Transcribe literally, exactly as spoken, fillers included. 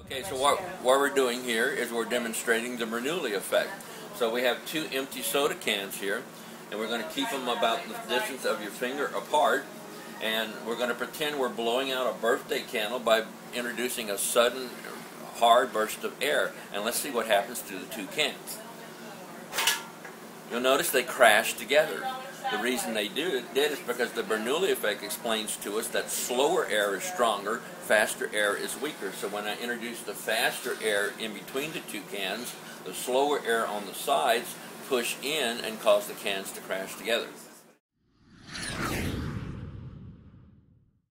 Okay, so what, what we're doing here is we're demonstrating the Bernoulli effect. So we have two empty soda cans here, and we're going to keep them about the distance of your finger apart, and we're going to pretend we're blowing out a birthday candle by introducing a sudden hard burst of air, and let's see what happens to the two cans. You'll notice they crash together. The reason they do, did is because the Bernoulli effect explains to us that slower air is stronger, faster air is weaker. So when I introduce the faster air in between the two cans, the slower air on the sides push in and cause the cans to crash together.